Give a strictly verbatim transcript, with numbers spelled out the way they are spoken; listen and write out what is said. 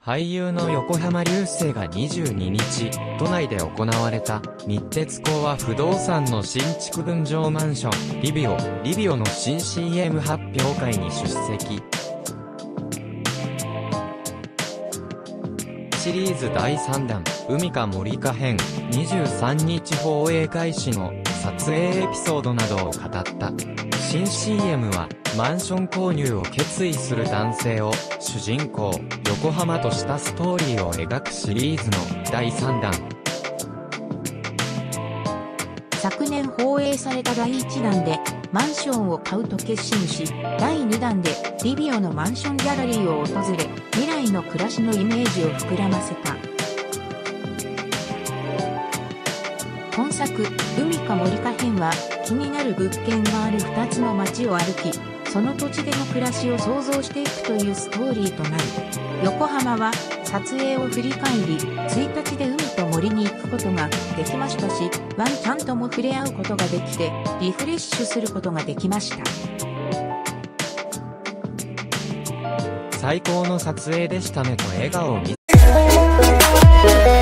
俳優の横浜流星がにじゅうににち、都内で行われた、日鉄興和不動産の新築分譲マンション、リビオ、リビオの新 シーエム 発表会に出席。シリーズだいさんだん、海か森か編、にじゅうさんにち放映開始の撮影エピソードなどを語った。新 シーエム は、マンション購入を決意する男性を主人公、横浜としたストーリーを描くシリーズのだいさんだん。 昨年放映されただいいちだんでマンションを買うと決心し、だいにだんでリビオのマンションギャラリーを訪れ、未来の暮らしのイメージを膨らませた。本作、海か森か編は気になる物件があるふたつの街を歩き、その土地での暮らしを想像していくというストーリーとなる。横浜は撮影を振り返り、ついたちで海と森に行くことができましたし、ワンちゃんとも触れ合うことができて、リフレッシュすることができました。 最高の撮影でしたねと笑顔を見せ